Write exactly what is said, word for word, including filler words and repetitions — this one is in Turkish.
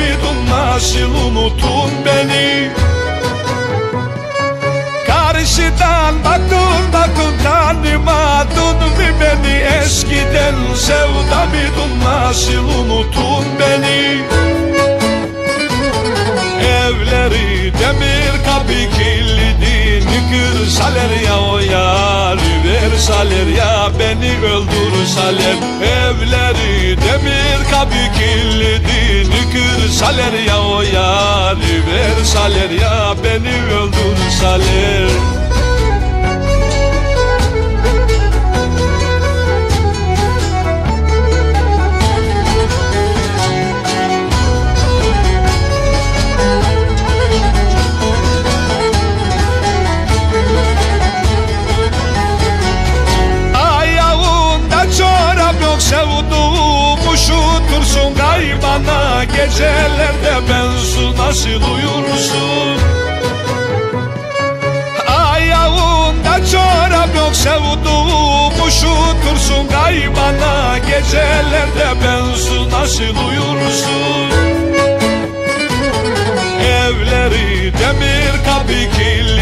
sevdum nasıl unutun beni? Karşıdan baktın baktın tanımadın mı beni? Eskiden sevdamydın nasıl unutun beni? Evleri demir kapı kilidini kırsaler ya o yarı versaler ya beni öldürsaler. Evleri demir kapı kilidini kırsaler ya o yarı versaler ya beni öldürsaler. Sevduğumu üşütürsün gaybana, gecelerde bensiz nasıl uyursun? Ayağında çorap yok, sevduğumu üşütürsün gaybana, gecelerde bensiz nasıl uyursun? Evleri demir kapı kilitli